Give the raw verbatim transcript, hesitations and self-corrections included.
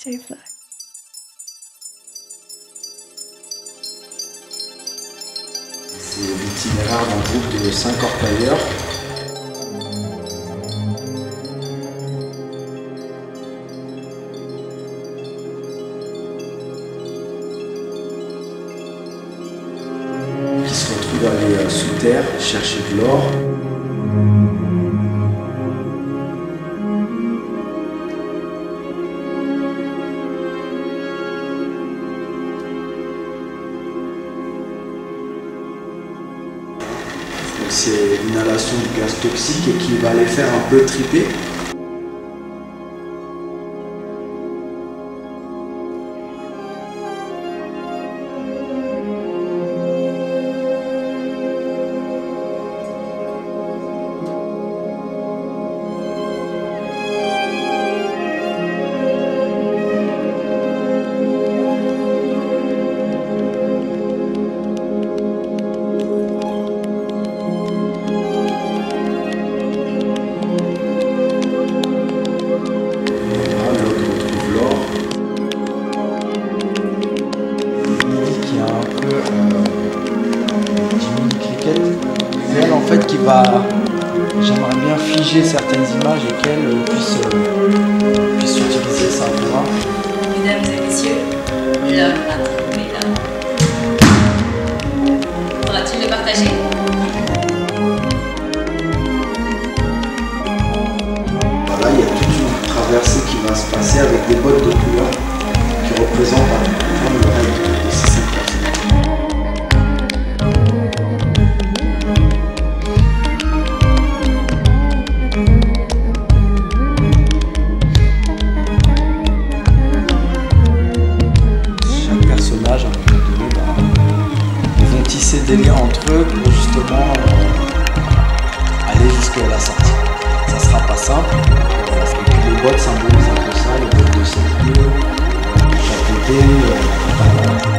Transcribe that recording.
Stay fly. C'est l'itinéraire d'un groupe de cinq orpailleurs. Qui se retrouvent à aller sous terre chercher de l'or. C'est l'inhalation de gaz toxique et qui va les faire un peu triper. Elle en fait qui va, j'aimerais bien figer certaines images et qu'elle puisse, euh, puisse utiliser ça pour moi. Mesdames et messieurs, l'homme a trouvé l'homme. Pourras-tu le partager? Voilà, il y a toute une traversée qui va se passer avec des bottes de couleur qui représentent un peu le rêve de ces cinq personnes. À un moment donné, bah, ils vont tisser des liens entre eux pour justement euh, aller jusqu'à la sortie. Ça sera pas simple, parce que les bottes symbolisent un peu ça, les bottes de cercle, chaque côté, euh,